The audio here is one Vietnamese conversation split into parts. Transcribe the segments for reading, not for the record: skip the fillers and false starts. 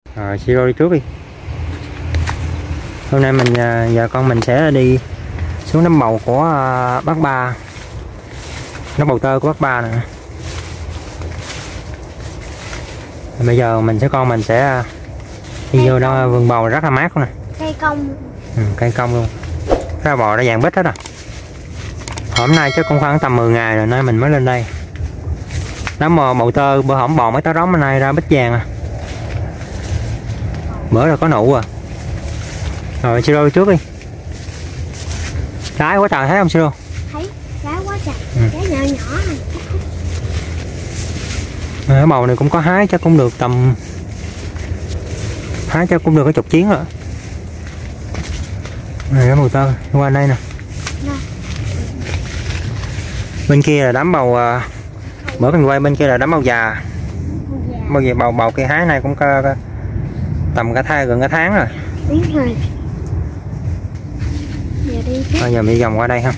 Rồi Siro đi trước đi. Hôm nay mình giờ con mình sẽ đi xuống nấm bầu của bác Ba, nấm bầu tơ của bác Ba nè. Bây giờ con mình sẽ đi vô đó, vườn bầu rất là mát luôn nè. Cây công. Cây công luôn. Ra bò đã vàng bít hết rồi. Hôm nay chắc cũng khoảng tầm 10 ngày rồi nay mình mới lên đây. Nấm bầu tơ bữa hổm bò mấy tá rống, hôm nay ra bít vàng à. Bữa rồi có nụ à. Rồi Siro đi trước đi. Trái quá trời thấy không Siro? Thấy, trái quá trời. Trái nhỏ nhỏ này. Cái bầu này cũng có hái chắc cũng được tầm, hái chắc cũng được cái chục chuyến rồi. Này cái bầu tơ qua đây nè. Bên kia là đám bầu, bữa mình quay bên kia là đám bầu già. Bầu kia hái này cũng có tầm gần cả tháng rồi. Đúng rồi. Bây giờ mình vòng qua đây ha.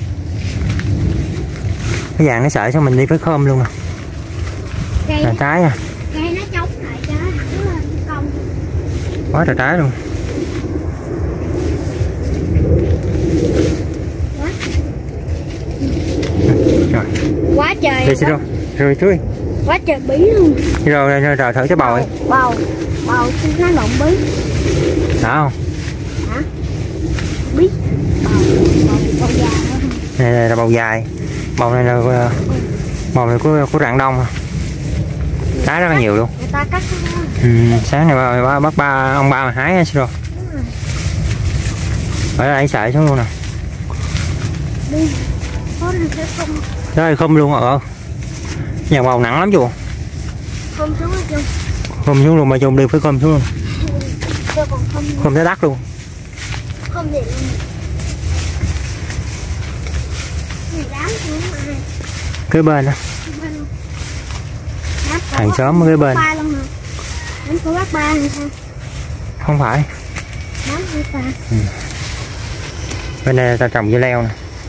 Cái vàng nó sợi xong mình đi với khóm luôn à. Là trái à. Cây nó chống lại cho nó thẳng lên cong. Quá trời trái luôn. Rồi. Quá trời. Đi Siro. Rồi trước đi. Quá trời bí luôn. Rồi thử cái bầu ấy. Bầu nó lộn bí. Đó không? Hả? Bí. Bầu dài đó. Này là bầu dài. Bầu này là bầu này của rạng đông. Trái rất là nhiều luôn. Người ta cắt. Sáng này bác Ba, ông Ba mà hái hay rồi. Ở đây sợi xuống luôn nè. Đi. Trời không luôn ạ. Nhà bầu nặng lắm chú. Không xuống hết chung. Không xuống luôn mà chung đi phải không xuống luôn. Không thấy đắt luôn. Không gì luôn. Này đám xuống mà. Kế bên đó. Hàng xóm ở kế bên. Đám của bác Ba hay sao? Không phải. Đám của ta. Bên đây ta trồng dưa leo nè.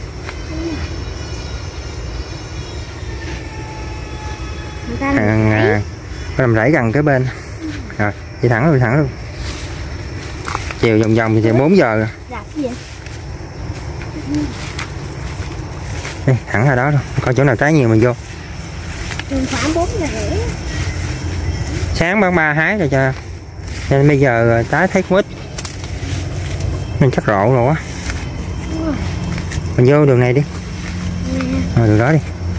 Làm rẫy gần kế bên. Rồi đi thẳng luôn. Chiều vòng thì 4 giờ rồi. Đi thẳng ra đó thôi. Coi chỗ nào trái nhiều mình vô. Khoảng 4 giờ rưỡi. Sáng bác Ba hái rồi cho nên bây giờ trái thấy cũng ít nên chắc rộ rồi quá. Mình vô đường này đi. Đường đó đi.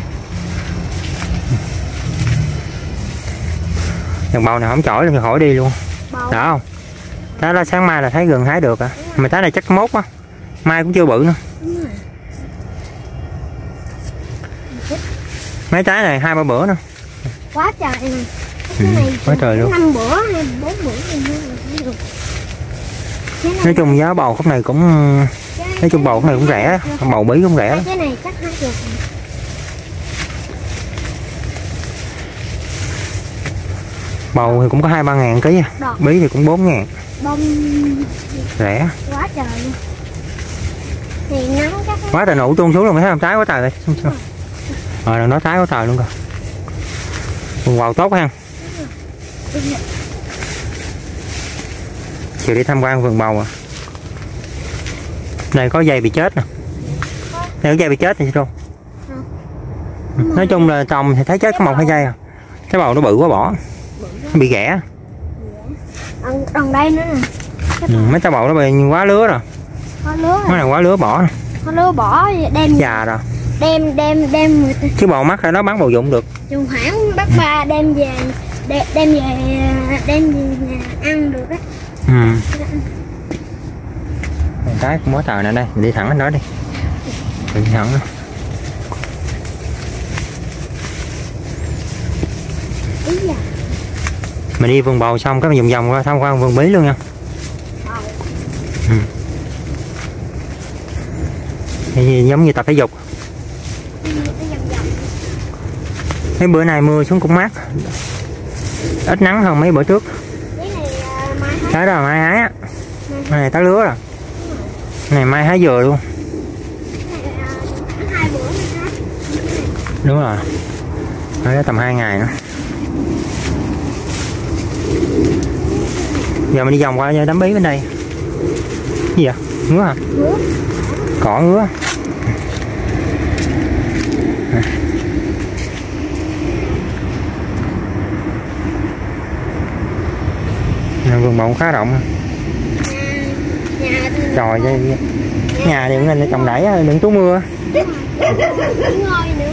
Đường bầu này không chổi thì khỏi đi luôn. Đó không? Trái đó sáng mai là thấy gần hái được à. Mà trái này chắc mốt á. Mai cũng chưa bự nữa. Mấy trái này 2-3 bữa nữa. Quá trời này. Quá trời luôn. 5 bữa hay 4 bữa nữa là được. Nói chung giá bầu khúc này cũng, nói chung bầu khúc này cũng rẻ, bầu bí cũng rẻ. Cái này chắc 2 được. Bầu thì cũng có 2-3 ngàn ký, bí thì cũng 4 ngàn. Bông rẻ. Quá trời luôn. Thì nắng chắc Quá trời nụ tuôn xuống luôn, thấy không? Trái quá trời rồi. Rồi đằng đó trái quá trời luôn rồi. Vườn bầu tốt ha. Chiều đi tham quan vườn bầu à. Này có dây bị chết nè. Này có dây bị chết thì sao? Nói chung là trồng thì thấy chết có 1-2 giây à. Cái bầu nó bự quá bỏ. Nó bị ghẻ. Đằng đây nữa nè. Mấy trái bầu nó bị quá lứa rồi. Quá lứa. Cái này quá lứa bỏ nè. Quá lứa bỏ đem già rồi. Đem chứ bầu mắt ra đó bán bầu dụng được. Trường hãng bác Ba đem về nhà ăn được á. Cái cũng quá trời nè, đây mình đi thẳng đến đó đi. Đi thẳng đó. Mình đi vườn bầu xong cái mình vòng qua tham quan vườn bí luôn nha. Giống như tập thể dục. Mấy bữa nay mưa xuống cũng mát, ít nắng hơn mấy bữa trước. Cái đó là mai hái á. Cái này tá lứa rồi. Cái này mai hái dừa luôn. Đúng rồi. Nói tầm 2 ngày nữa. Giờ mình đi vòng qua đám bí bên đây. Gì vậy? Ngứa hả? Ngứa. Cỏ ngứa. Vườn bộng khá rộng. Trời ơi, nhà thì cũng nên trồng đẩy đừng trú mưa. Ngôi nữa.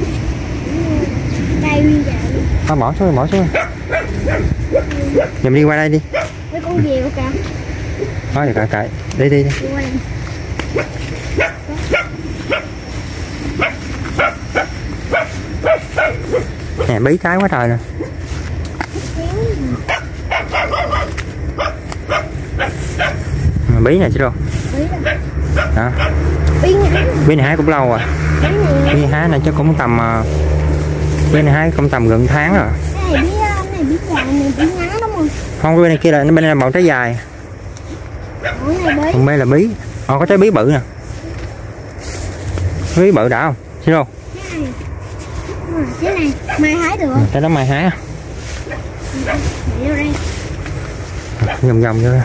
Đây nguyên vậy. Thôi bỏ xuống. Giờ mình đi qua đây đi. Mấy con gì kìa. Thôi thì kệ. Đi. Nè bí trái quá trời nè. Bí này chứ đâu. Đó. Bí này hái cũng lâu rồi. Bí hái này chắc cũng tầm bí này hái cũng tầm gần tháng rồi. Này bí dài này bí ngắn đúng không? Không, bên này kia là bên này là màu trái dài. Còn bên là bí. Có trái bí bự nè. Bí bự đã không? Chứ đâu. Cái này mai hái được. Cái đó mai hái. Vô đây. Vòng vô.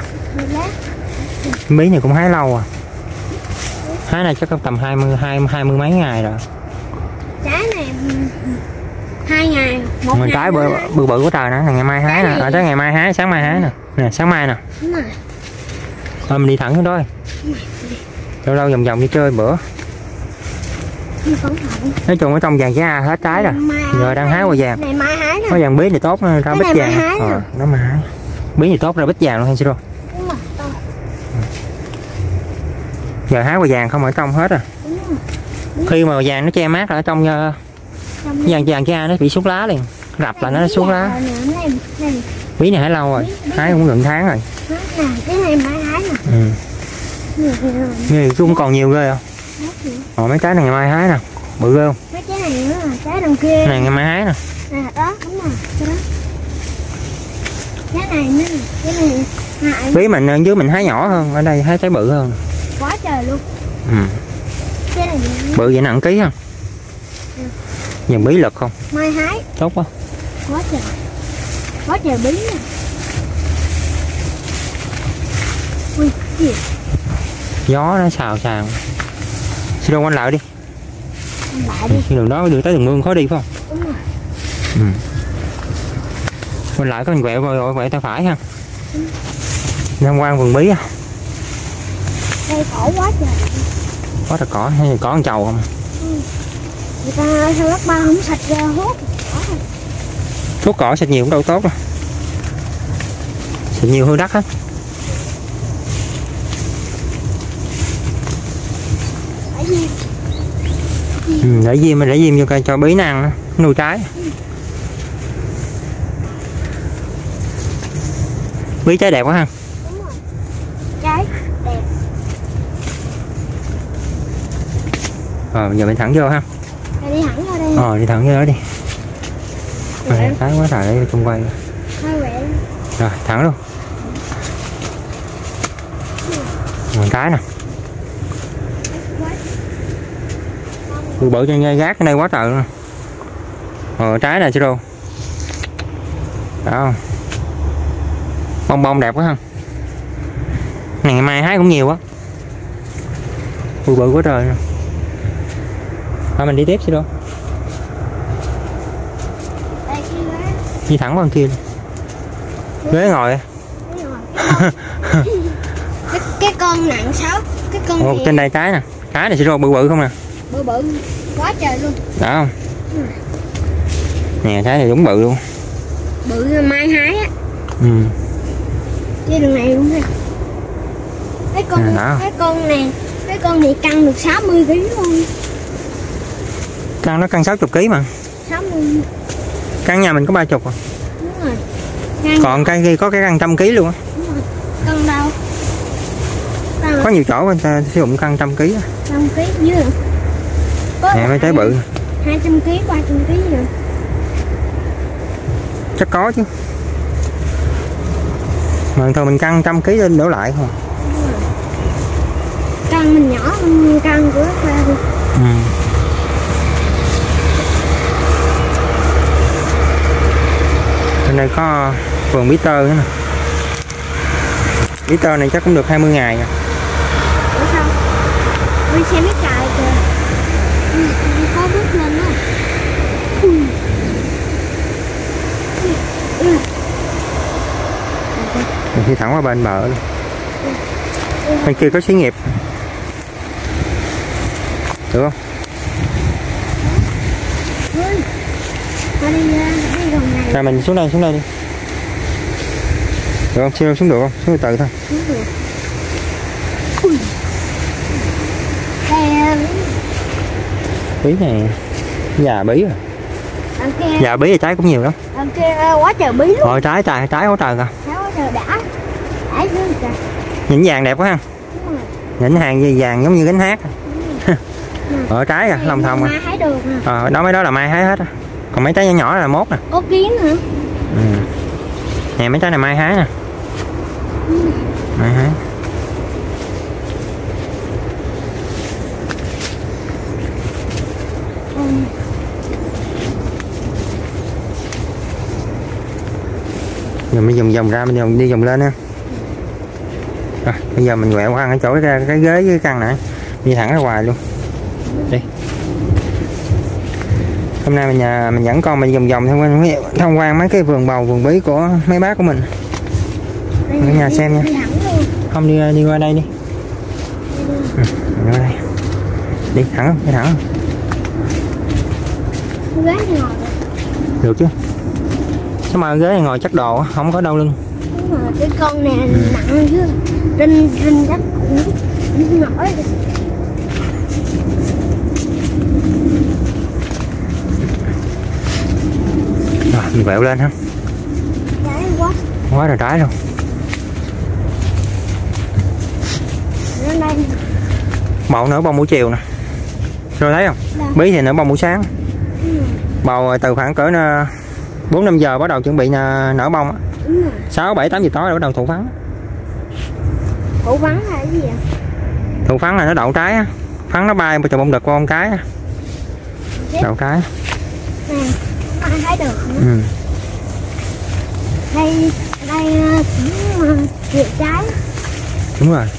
Bí này cũng hái lâu à. Hái này chắc tầm 20 mấy ngày rồi. Trái này 2 ngày. Mình trái bự của trời nè, ngày mai hái nè, tới ngày mai hái, sáng mai hái nè. Nè, sáng mai nè. Đúng rồi. Thôi mình đi thẳng xuống thôi. Lâu vòng đi chơi bữa. Nói chung ở trong vàng giá hết trái rồi. Giờ đang hái hoa vàng. Này mai hái nè. Hoa vàng bí thì tốt ra bít vàng. Nó mai hái. Bí thì tốt ra bít vàng luôn hay sao? Giờ hái hoa vàng không ở trong hết rồi. Khi mà vàng nó che mát ở trong vàng cha nó bị sút lá liền, rập là nó xuống lá. Bí này hái lâu rồi, hái cũng gần tháng rồi. Cái này mai hái nè. Như cũng còn nhiều ghê không? Mấy trái này ngày mai hái nè, bự ghê không? Mấy trái này nữa là trái đằng kia. Này ngày mai hái nè. Đó, đúng rồi, cái đó. Cái này nữa, cái này. Bí mình ở dưới mình hái nhỏ hơn, ở đây hái trái bự hơn. Quá trời luôn. Cái này bự vậy nặng ký không? Dần bí lực không? Mai hái. Tốt quá. Quá trời bí nè. Ui, gì? Gió nó xào. Xin đâu quanh lại đi. Lại đi. Đường đó đường tới đường mương khó đi phải không? Đúng rồi. Quanh lại có mình quẹo tay phải ha. Nam quan vườn bí á. Đây cỏ quá trời. Có là cỏ hay là cỏ con trầu không? Người ta sao lắc ba không sạch ra hốt. Thuốc cỏ sạch nhiều cũng đâu tốt đâu. Sạch nhiều hư đắt hết. Để diêm vô cho bí nó ăn nuôi trái. Bí trái đẹp quá ha. Đúng rồi. Trái đẹp. Giờ mình thẳng vô ha. Đi thẳng vô đây. Đi thẳng vô đó đi. Thái quá trời đây xung quanh. Rồi thẳng luôn. Trái nè. Bự trên ngay gác ở đây quá trời luôn. Trái này chứ đâu. Đó không? Bông đẹp quá ha. Này ngày mai hái cũng nhiều quá. Bự quá trời. Thôi mình đi tiếp chứ đâu. Đi thẳng qua bên kia. Ghế ngồi. Cái con nặng 6. Cái con trên đây trái nè. Trái này sẽ rô bự không nè. Bự quá trời luôn. Đó không? Nè trái này đúng bự luôn. Bự mai hái á. Cái đường này luôn ha. Cái con này cân được 60 kg luôn. Nó cân 60 kg mà. 60. Căn nhà mình có 30 à. Đúng rồi. Còn cây kia có cái cân 100 kg luôn á. Đúng rồi. Cân đâu? Có nhiều chỗ người ta sử dụng cân 100 kg. 100 kg dưới nữa. Nè mấy trái bự. 200 kg, 300 kg rồi. Chắc có chứ. Mà thường mình cân 100 kg lên đổ lại không. Cân mình nhỏ hơn cân của nó ra đi. Bên đây có vườn bí tơ nữa nè. Liter này chắc cũng được 20 ngày rồi. Ủa sao? Mình xem mấy cài kìa. Có bước lên đó. Mình đi thẳng qua bên bờ luôn. Bên kia có xí nghiệp. Được không? Rồi mình xuống đây đi. Được không? Xuống được không? Xuống từ thôi. Bí này già bí rồi. Già bí thì trái cũng nhiều lắm. Đằng kia quá trời bí luôn. Rồi trái quá trời kìa. Trái quá trời đã dương kìa. Nhỉnh vàng đẹp quá ha. Nhỉnh hàng gì vàng giống như gánh hát. Ở trái kìa, lòng thòng mai hái được nè. Đó mấy đó là mai hái hết á. Còn mấy trái nhỏ nhỏ là mốt nè. Có kiến hả? Nè mấy trái này mai hái nè. Mai hái. Giờ mình vòng ra, mình đi vòng lên ha. Rồi, bây giờ mình quẹo qua cái chỗ cái ghế với căn này, đi thẳng ra ngoài luôn. Đi. Hôm nay mình dẫn con mình vòng tham quan mấy cái vườn bầu, vườn bí của mấy bác của mình. Ở nhà xem nha. Không đi qua đây đi. Đi qua đây. Đi thẳng không? Ghế ngồi được chứ. Sao mà ghế này ngồi chắc đồ không có đau lưng. Đúng rồi, cái con này nặng chứ. Rinh chắc cũng nổi. Rồi mình quẹo lên ha. Trái quá rồi trái luôn. Bầu nở bông buổi chiều nè. Rồi thấy không? Bí thì nở bông buổi sáng. Bầu từ khoảng cỡ 4-5 giờ bắt đầu chuẩn bị nở bông á. 6-7-8 giờ tối bắt đầu thụ phấn. Thụ phấn là cái gì vậy? Thụ phấn là nó đậu trái á. Phấn nó bay từ bông đực qua con cái á. Đậu trái. Ai thấy được nữa. Đây cũng trái. Đúng rồi.